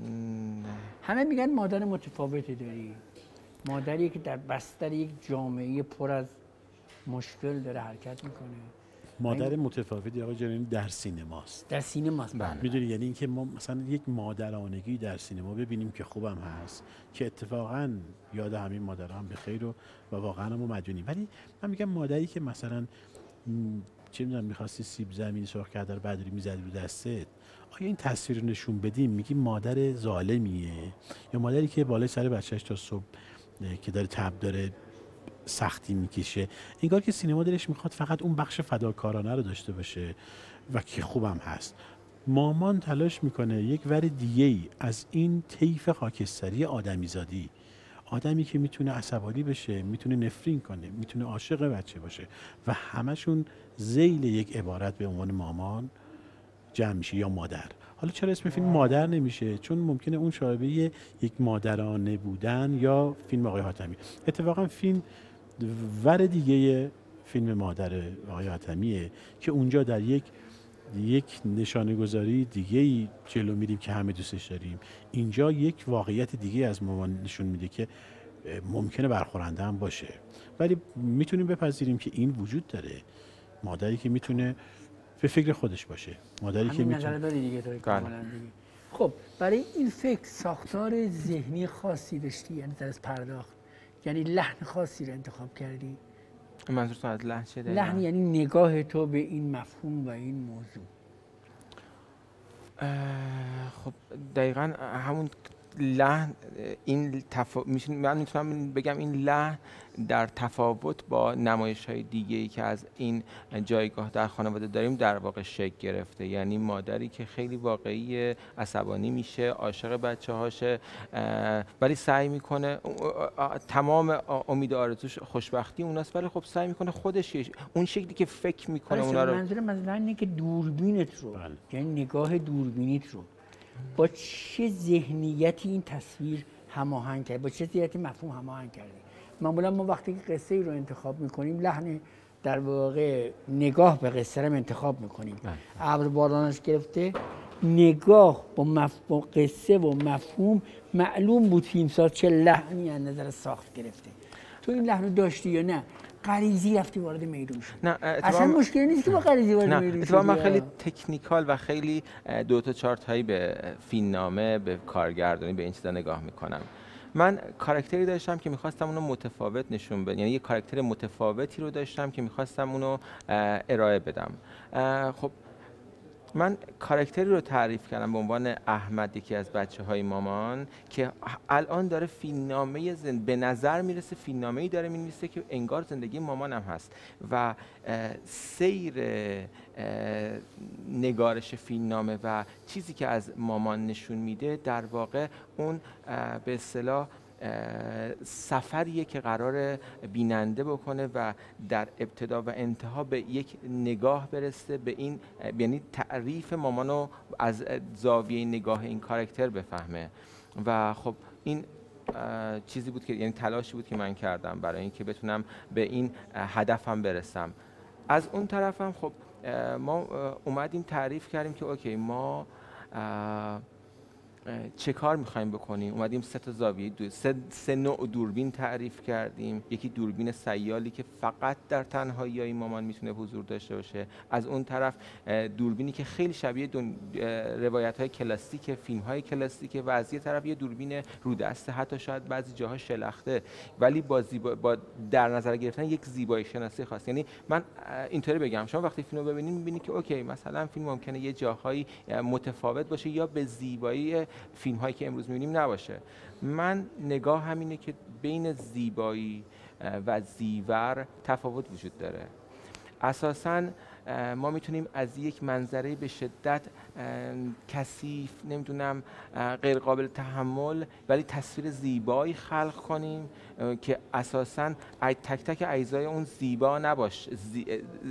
همه میگن مادر متفاوتی داری، مادری که در بستر یک جامعه پر از مشکل داره حرکت میکنه. مادر متفاوتی آقا جنین در سینماست. در سینماست بله. میدونی یعنی اینکه ما مثلا یک مادرانگی در سینما ببینیم که خوبم هست که اتفاقا یاد همین مادرها هم به خیر و, و واقعا ما مدیونیم. ولی من میگم مادری که مثلا چه میدونم می‌خواستی سیب زمینی سرخ کرده رو بعدی می‌زدی رو دستت، آیا این تصویر رو نشون بدیم میگیم مادر ظالمیه یا مادری که بالای سر بچه‌اش تا صبح که داره تب داره سختی میکشه؟ انگار که سینما دلش میخواد فقط اون بخش فداکارانه رو داشته باشه و که خوبم هست. مامان تلاش میکنه یک ور دیگه ای از این طیف خاکستری آدمیزادی، آدمی که میتونه عصبانی بشه، میتونه نفرین کنه، میتونه عاشق بچه باشه و همشون ذیل یک عبارت به عنوان مامان جمع میشه یا مادر. حالا چرا اسم فیلم مادر نمیشه؟ چون ممکنه اون شایبه یک مادرانه بودن یا فیلم آقای حاتمی. اتفاقا فیلم ور دیگه فیلم مادر آقای حاتمیه که اونجا در یک یک نشانه گذاری دیگه‌ای جلو میریم که همه دوستش داریم. اینجا یک واقعیت دیگه از مامان نشون میده که ممکنه برخورنده هم باشه، ولی میتونیم بپذیریم که این وجود داره. مادری که میتونه به فکر خودش باشه، مادری که میتونه داری دیگه داری کاملا دیگه. خب برای این فکر ساختار ذهنی خاصی داشتی؟ یعنی در از پرداخت، یعنی لحن خاصی رو انتخاب کردی؟ منظور از لحن چه دقیقاً؟ لحن یعنی نگاه تو به این مفهوم و این موضوع. خب دقیقاً همون لحن، این تفا... میشون من میتونم بگم این لحن در تفاوت با نمایش‌های دیگه‌ای که از این جایگاه در خانواده داریم در واقع شکل گرفته. یعنی مادری که خیلی واقعی، عصبانی میشه، عاشق بچه‌هاشه، ولی سعی میکنه تمام امید آرزوش خوشبختی اوناست، ولی خب سعی میکنه خودش اون شکلی که فکر میکنه اونا رو. منظورم مثلا اینه که دوربینت رو، یعنی نگاه دوربینیت رو با چه ذهنیتی این تصویر هماهنگ کردی، با چه ذهنیتی مفهوم هماهنگ کردی. معمولا ما وقتی که قصه ای رو انتخاب میکنیم لحن در واقع نگاه به قصه رو انتخاب میکنیم. ابر بارانش گرفته، نگاه با, مف... با قصه و مفهوم معلوم بود فیلمساز چه لحنی از نظر ساخت گرفته. تو این لحن رو داشتی یا نه؟ غریزی رفتی وارد میدون شد. نه اصلا مشکلی نیست که با غریزی وارد میدون شد. اتفاقا من خیلی تکنیکال و خیلی دو تا چهار تایی به فیلمنامه، به کارگردانی، به این چیزا نگاه میکنم. من کاراکتری داشتم که میخواستم اونو متفاوت نشون بدم، یعنی یه کاراکتر متفاوتی رو داشتم که میخواستم اونو ارائه بدم. خب من کاراکتری رو تعریف کردم به عنوان احمد، یکی از بچه های مامان، که الان داره فیلمنامه زند... به نظر میرسه فیلمنامه‌ای داره می‌نویسه که انگار زندگی مامانم هست و سیر نگارش فیلمنامه و چیزی که از مامان نشون میده در واقع اون به اصطلاح سفریه که قرار بیننده بکنه و در ابتدا و انتها به یک نگاه برسه به این، یعنی تعریف مامانو از زاویه نگاه این کاراکتر بفهمه. و خب این چیزی بود که، یعنی تلاشی بود که من کردم برای اینکه بتونم به این هدفم برسم. از اون طرفم خب ما اومدیم تعریف کردیم که اوکی ما چه کار میخوایم بکنیم. اومدیم سه تا زاویه دو، سه, سه نوع دوربین تعریف کردیم. یکی دوربین سیالی که فقط در تنهایی های مامان میتونه حضور داشته باشه. از اون طرف دوربینی که خیلی شبیه روایت های کلاسیک، فیلم های کلاسیک، و از یه طرف یه دوربین رودسته، حتی شاید بعضی جاها شلخته، ولی با, زیبا... با در نظر گرفتن یک زیبایی شناسی خاص. یعنی من اینطوری بگم، شما وقتی فیلمو ببینید میبینید که اوکی مثلا فیلم ممکنه یه جاهایی متفاوت باشه یا به زیبایی فیلم هایی که امروز می‌بینیم نباشه. من نگاه همینه که بین زیبایی و زیور تفاوت وجود داره. اساساً ما میتونیم از یک منظره به شدت کثیف، نمیدونم غیر قابل تحمل، ولی تصویر زیبایی خلق کنیم که اساساً تک تک اجزای اون زیبا نباشه، زی...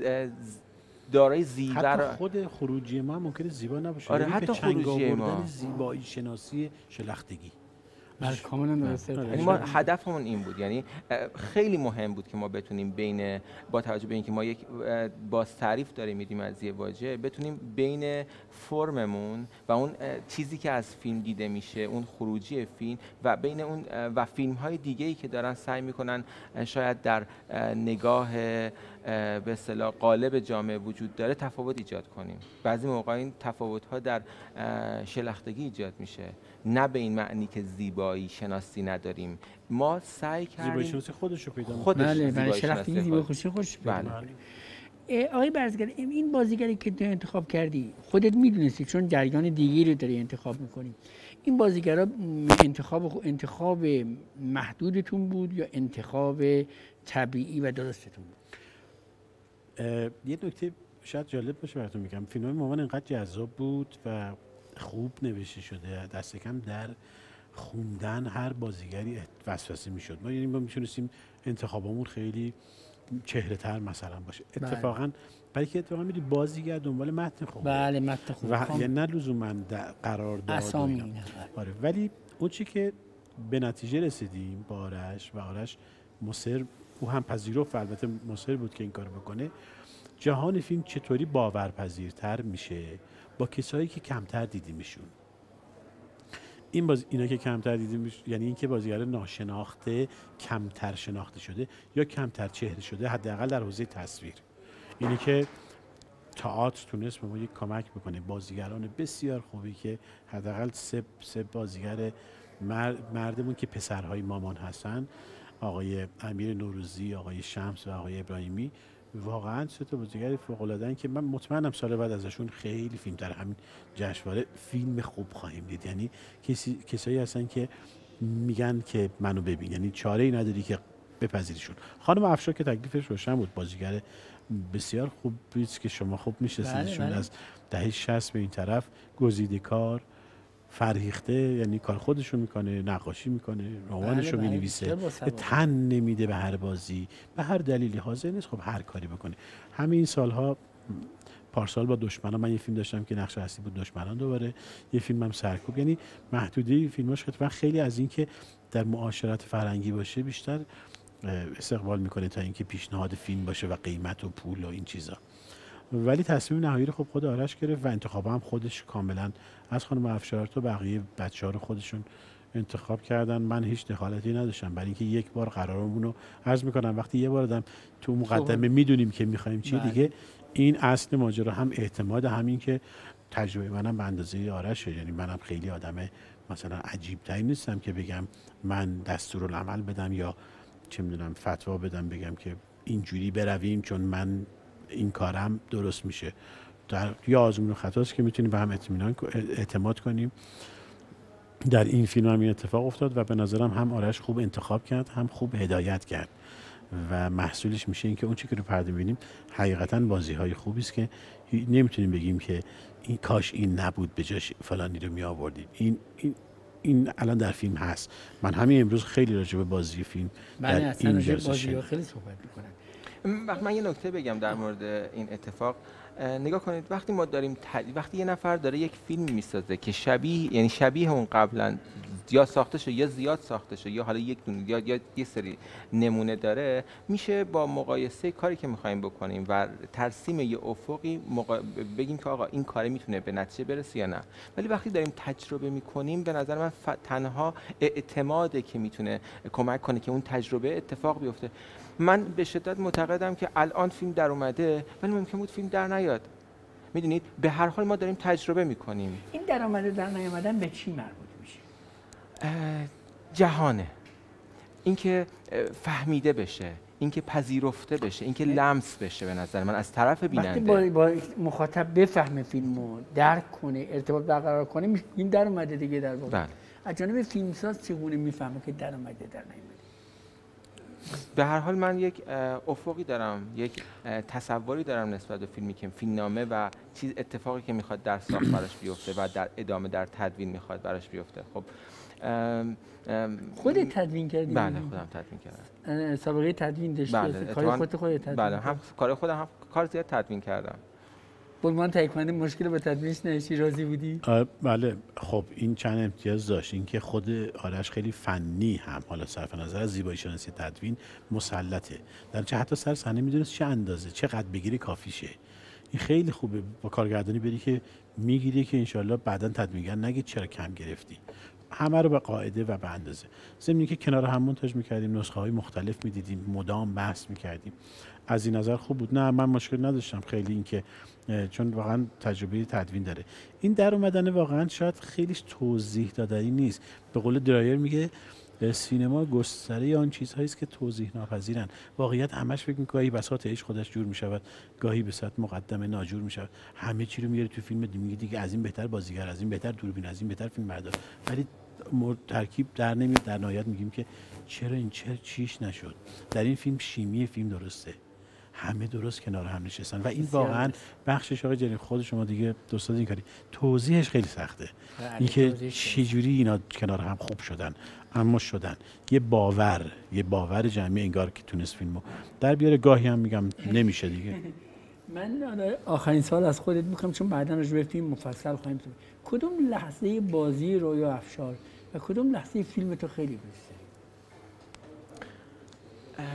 دارای زیور. حتی خود خروجی ما ممکنه زیبا نباشه. آره حتی خروجی ما زیبایی شناسی شلختگی. بله کاملا درسته. یعنی ما هدفمون این بود، یعنی خیلی مهم بود که ما بتونیم بین، با توجه به اینکه ما یک باز تعریف داریم میدیم از یه واژه، بتونیم بین فرممون و اون چیزی که از فیلم دیده میشه، اون خروجی فیلم، و بین اون و فیلم های دیگه‌ای که دارن سعی میکنن شاید در نگاه به اصطلاح قالب جامعه وجود داره تفاوت ایجاد کنیم. بعضی موقع این تفاوت ها در شلختگی ایجاد میشه، نه به این معنی که زیبایی شناسی نداریم. ما سعی کردیم زیبایی شناسی خودش رو پیدا کنیم. بله بله شلختگی زیبایی خوشی خوش پیدا بله. آقای برزگر، این بازیگری که تو انتخاب کردی خودت میدونستی چون جریان دیگری رو داری انتخاب میکنی، این بازیگرا انتخاب انتخاب محدودتون بود یا انتخاب طبیعی و درستتون بود؟ یه نکته شاید جالب باشه براتون میگم، فیلم مامان اینقدر جذاب بود و خوب نوشته شده، دست کم در خوندن هر بازیگری وسوسه میشد. ما یعنی ما میتونستیم انتخابمون خیلی چهره تر مثلا باشه. بله. اتفاقا برای که اتفاقا میری بازیگر دنبال متن خوبه بله متن خوب و یعنی نه لزوما قرارداد اسامی و اینا. آره ولی اون چی که به نتیجه رسیدیم با آرش و آرش مصر، او هم پذیرفت البته مصر بود که این کارو بکنه، جهان فیلم چطوری باورپذیرتر میشه با کسایی که کمتر دیدیمشون. این باز اینا که کمتر دیدیمش یعنی اینکه بازیگر ناشناخته کمتر شناخته شده یا کمتر چهره شده، حداقل در حوزه تصویر. اینی که تئاتر تونست به ما یک کمک بکنه، بازیگران بسیار خوبی که حداقل سه سه بازیگر مرد مردمون که پسرهای مامان هستن، آقای امیر نوروزی، آقای شمس و آقای ابراهیمی، واقعا سه تا بازیگر فوق العاده که من مطمئنم سال بعد ازشون خیلی فیلم در همین جشنواره فیلم خوب خواهیم دید. یعنی کسی کسایی هستن که میگن که منو ببین، یعنی چاره ای نداری که بپذیریشون. خانم افشار که تکلیفش روشن بود، بازیگر بسیار خوب بود که شما خوب میشناسیدشون بله بله. از دهه شصت به این طرف، گزیده کار، فرهیخته، یعنی کار خودشو میکنه، نقاشی میکنه، رمانشو بله، مینویسه، بسیار تن نمیده به هر بازی، به هر دلیلی حاضر نیست خب هر کاری بکنه. همین سالها پارسال با دشمنان من یه فیلم داشتم که نقش اصلی بود دشمنان، دوباره یه فیلمم سرکوب، یعنی محدوده فیلماش خیلی خیلی از این که در معاشرت فرهنگی باشه بیشتر استقبال میکنه تا اینکه پیشنهاد فیلم باشه و قیمت و پول و این چیزا. ولی تصمیم نهایی رو خب خود آرش گرفت و انتخاب هم خودش کاملا از خانم افشار تا بقیه بچه‌ها رو خودشون انتخاب کردن. من هیچ دخالتی نداشتم، برای اینکه یک بار قرارمون رو عرض میکنم وقتی یه بار آدم تو مقدمه میدونیم که میخوایم چی، دیگه این اصل ماجرا هم اعتماد، همین که تجربه منم به اندازه آرش، یعنی منم خیلی آدم مثلا عجیب تری نیستم که بگم من دستورالعمل بدم یا چه میدونم فتوا بدم بگم که اینجوری برویم چون من این کارم درست میشه. در یا آزمون و خطاست که میتونیم به هم اطمینان اعتماد کنیم. در این فیلم هم این اتفاق افتاد و به نظرم هم آرش خوب انتخاب کرد، هم خوب هدایت کرد و محصولش میشه این که اون چیزی که رو پرده می‌بینیم حقیقتاً بازی‌های خوبی است که نمیتونیم بگیم که این کاش این نبود به جاش فلانی رو می آوردیم. این این این الان در فیلم هست. من همین امروز خیلی راجع به بازی فیلم در این جلسه بازی خیلی صحبت می‌کنم. وقتی من یه نکته بگم در مورد این اتفاق، نگاه کنید وقتی ما داریم تد... وقتی یه نفر داره یک فیلم میسازه که شبیه، یعنی شبیه اون قبلا یا ساخته شده یا زیاد ساخته شده یا حالا یک دونه یا یا یه سری نمونه داره، میشه با مقایسه کاری که می‌خوایم بکنیم و ترسیم یه افقی مقا... بگیم که آقا این کار میتونه به نتیجه برسه یا نه. ولی وقتی داریم تجربه می‌کنیم به نظر من ف... تنها اعتماده که میتونه کمک کنه که اون تجربه اتفاق بیفته. من به شدت معتقدم که الان فیلم در اومده ولی ممکن بود فیلم در نیاد. میدونید به هر حال ما داریم تجربه میکنیم. این در اومده در نیامدن به چی مربوط میشه؟ جهانه، اینکه فهمیده بشه، اینکه پذیرفته بشه، اینکه لمس بشه به نظر من از طرف بیننده. وقتی با, با مخاطب بفهمه فیلمو، درک کنه، ارتباط برقرار کنه، این در اومده دیگه در واقع. بله. از جانب فیلمساز چگونه میفهمه که در اومده در نیامده؟ به هر حال من یک افقی دارم، یک تصوری دارم نسبت به فیلمی که فیلمنامه و چیز اتفاقی که میخواد در ساخت براش بیفته و در ادامه در تدوین میخواد براش بیفته. خب خودت تدوین کردی؟ بله خودم تدوین کردم. سابقه تدوین داشتی؟ بله کار خودت خودت تدوین؟ بله هم کار خودم هم کار زیاد تدوین کردم. بولمان تایکوندی مشکل با تدوینش نداشتی، راضی بودی؟ بله خب این چند امتیاز داشت، این که خود آرش خیلی فنی هم حالا صرف نظر از زیبایی شناسی تدوین مسلطه، در چه حتی سر صحنه میدونست چه اندازه چقدر بگیری کافیشه. این خیلی خوبه با کارگردانی بری که میگیری که انشالله بعداً تدوینگر نگید چرا کم گرفتی، همه رو به قاعده و به اندازه. ضمن که کنار هم مونتاژ میکردیم، نسخه های مختلف میدیدیم، مدام بحث میکردیم، از این نظر خوب بود. نه من مشکل نداشتم خیلی، این که چون واقعا تجربه تدوین داره. این در اومدن واقعا شاید خیلی توضیح دادنی نیست. به قول درایر میگه سینما گستره آن چیزهایی است که توضیح ناپذیرن. واقعیت همش فکر می‌کنه گاهی بساط عشق خودش جور میشود، گاهی به صورت مقدمه ناجور میشود، همه چی رو میاره تو فیلم میگه دیگه از این بهتر بازیگر، از این بهتر دوربین، از این بهتر فیلمبردار، ولی ترکیب در نمیاد. در نهایت میگیم که چرا این چرا چیش نشد. در این فیلم شیمی فیلم درسته، همه درست کنار هم نشستن و این واقعا بخشش آقای جلیلی خود شما دیگه دوستاد این کاری توضیحش خیلی سخته، اینکه چجوری اینا کنار هم خوب شدن اما شدن یه باور یه باور جمعی انگار که تونست فیلمو در بیاره. گاهی هم میگم نمیشه دیگه. من آخرین سال از خودت میخوام چون بعدا راجع به فیلم مفصل خواهیم صحبت، کدوم لحظه بازی رویا افشار و کدوم لحظه فیلم تو خیلی دوست داری؟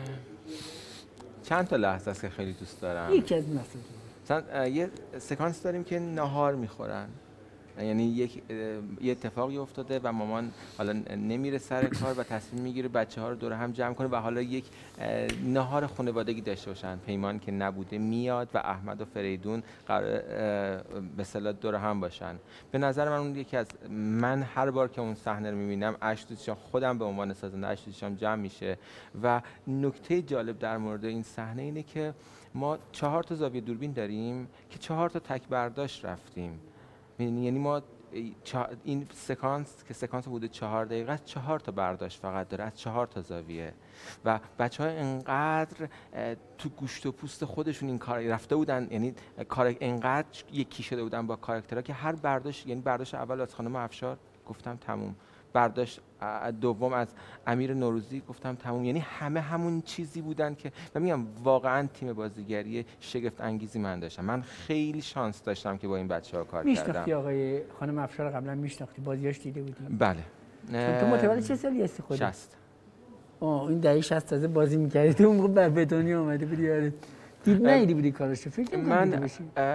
چند تا لحظه است که خیلی دوست دارم. یکی از لحظات مثلا یه سکانس داریم که ناهار میخورن، یعنی یک یه اتفاقی افتاده و مامان حالا نمیره سر کار و تصمیم میگیره بچه ها رو دور هم جمع کنه و حالا یک نهار خانوادگی داشته باشن. پیمان که نبوده میاد و احمد و فریدون قرار به اصطلاح دور هم باشن. به نظر من اون یکی از من هر بار که اون صحنه رو میبینم اشک تو چشام، خودم به عنوان سازنده اشک تو چشام جمع میشه. و نکته جالب در مورد این صحنه اینه که ما چهار تا زاویه دوربین داریم که چهار تا تک برداشت رفتیم. یعنی ما این سکانس که سکانس بوده چهار دقیقه، چهار تا برداشت فقط داره از چهار تا زاویه و بچه ها انقدر تو گوشت و پوست خودشون این کار رفته بودن، یعنی کار انقدر یکی شده بودن با کاراکترها که هر برداشت، یعنی برداشت اول از خانم افشار گفتم تموم، برداشت دوم از امیر نوروزی گفتم تموم، یعنی همه همون چیزی بودن که و میگم واقعا تیم بازیگری شگفت انگیزی من داشتم. من خیلی شانس داشتم که با این بچه‌ها کار کردم. میشناختی آقای خانم افشار قبلا میشناختی؟ بازیاش دیده بودی؟ بله. تو متولد چه سالی هستی خودت؟ شصت. آه این دهه شصت تازه بازی می‌کردی تو اون موقع به دنیا اومده بودی یاره. دید ندیدی بودی کاراشو؟ فکر من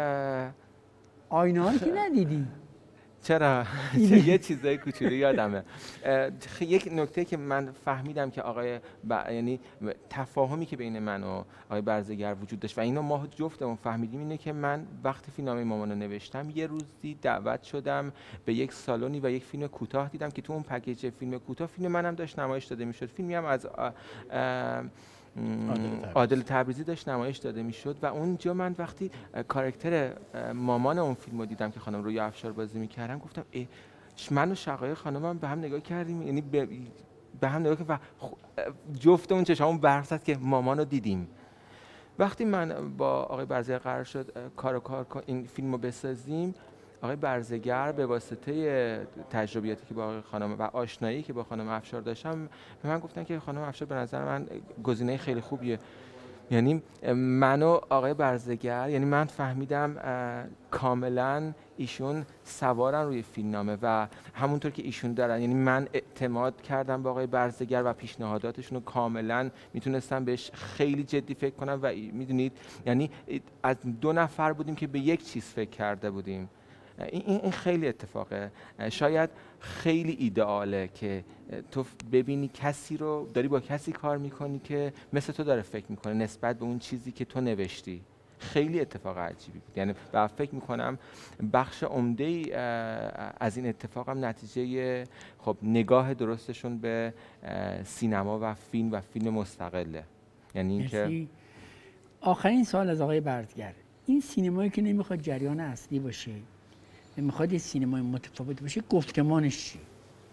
آینه‌ها که ندیدی؟ چرا؟ یه چیزای کوچولو یادمه. یک نکته که من فهمیدم که آقای ب... یعنی تفاهمی که بین من و آقای برزگر وجود داشت و اینو ما جفتمون فهمیدیم اینه که من وقتی فیلمنامه مامانو نوشتم یه روزی دعوت شدم به یک سالونی و یک فیلم کوتاه دیدم که تو اون پکیج فیلم کوتاه فیلم منم داشت نمایش داده میشد. فیلمی هم از آ... آ... عادل تبریزی داشت نمایش داده میشد و اونجا من وقتی کاراکتر مامان اون فیلم رو دیدم که خانم رویا افشار بازی میکردن گفتم ای من و شقایق خانمم به هم نگاه کردیم، یعنی به, به هم نگاه کردیم و جفتمون چشامون برق زد که مامان رو دیدیم. وقتی من با آقای برزگر قرار شد کار و کار این فیلم رو بسازیم، آقای برزگر به واسطه تجربیاتی که با آقای خانم و آشنایی که با خانم افشار داشتم به من گفتن که خانم افشار به نظر من گزینه خیلی خوبیه. یعنی من و آقای برزگر، یعنی من فهمیدم کاملا ایشون سوارن روی فیلمنامه و همونطور که ایشون دارن، یعنی من اعتماد کردم به آقای برزگر و پیشنهاداتشون رو کاملا میتونستم بهش خیلی جدی فکر کنم و میدونید یعنی از دو نفر بودیم که به یک چیز فکر کرده بودیم. این این خیلی اتفاقه. شاید خیلی ایدئاله که تو ببینی کسی رو داری با کسی کار میکنی که مثل تو داره فکر میکنه نسبت به اون چیزی که تو نوشتی. خیلی اتفاق عجیبی بود. یعنی و فکر میکنم بخش عمده‌ای از این اتفاقم نتیجه خب نگاه درستشون به سینما و فیلم و فیلم مستقله. یعنی اینکه آخرین سوال از آقای برزگر، این سینمایی که نمیخواد جریان اصلی باشه، میخواد یه سینمای متفاوت باشه، گفتمانش چی؟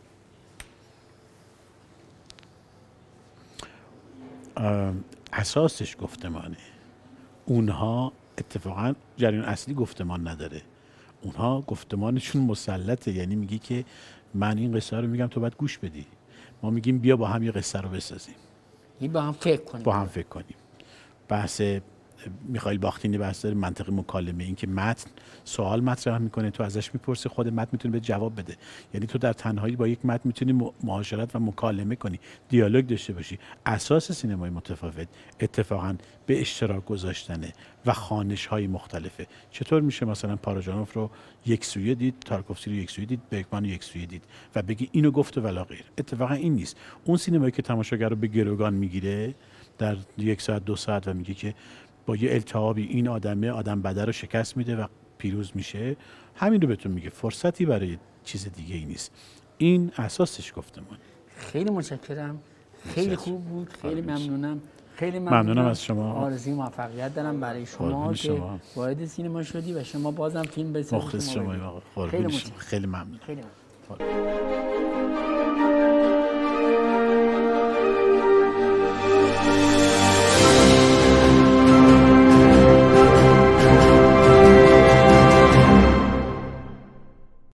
اساسش گفتمانه. اونها اتفاقا جریان اصلی گفتمان نداره. اونها گفتمانشون مسلطه، یعنی میگی که من این قصه رو میگم تو باید گوش بدی. ما میگیم بیا با هم یه قصه رو بسازیم. این با هم فکر کنیم. با هم فکر کنیم. بحث میخائیل باختینی بحث داره منطق مکالمه، این که متن سوال مطرح میکنه تو ازش میپرسی خود متن میتونه به جواب بده. یعنی تو در تنهایی با یک متن میتونی معاشرت و مکالمه کنی، دیالوگ داشته باشی. اساس سینمای متفاوت اتفاقا به اشتراک گذاشتنه و خوانش های مختلفه. چطور میشه مثلا پاراجانوف رو یک سویه دید، تارکوفسکی رو یک سویه دید، برگمان رو یک سویه دید و بگی اینو گفت و ولا غیر؟ اتفاقا این نیست. اون سینمایی که تماشاگر رو به گروگان میگیره در یک ساعت دو ساعت و میگه که با یه التهابی این آدمه آدم بده رو شکست میده و پیروز میشه، همین رو بهتون میگه. فرصتی برای چیز دیگه ای نیست. این اساسش گفتمان. خیلی متشکرم. خیلی خوب بود. خیلی ممنونم. خیلی ممنونم, ممنونم از شما. آرزوی موفقیت دارم برای شما که وارد سینما شدی و شما بازم فیلم بسازید. مخلص شما. خیلی ممنون. خیلی ممنون. خیلی ممنون.